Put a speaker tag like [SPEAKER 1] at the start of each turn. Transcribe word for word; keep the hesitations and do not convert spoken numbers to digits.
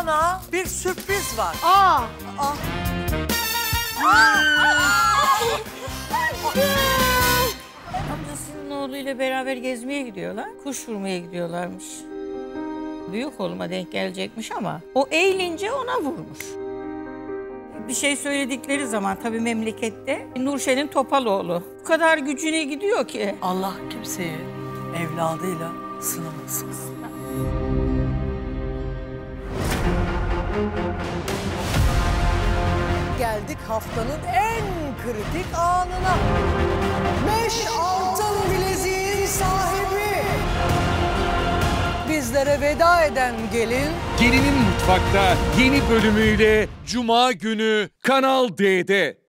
[SPEAKER 1] sana bir sürpriz var.
[SPEAKER 2] Aa.
[SPEAKER 1] Aa.
[SPEAKER 3] Amcasının oğluyla beraber gezmeye gidiyorlar. Kuş vurmaya gidiyorlarmış. Büyük oğluma denk gelecekmiş ama o eğilince ona vurmuş. Bir şey söyledikleri zaman tabii memlekette Nurşen'in Topaloğlu. Bu kadar gücüne gidiyor ki.
[SPEAKER 1] Allah kimseyi evladıyla sınamasın. Geldik haftanın en kritik anına. Beş altın bileziğin sahibi. Bizlere veda eden gelin.
[SPEAKER 4] Gelinin Mutfak'ta yeni bölümüyle Cuma günü Kanal D'de.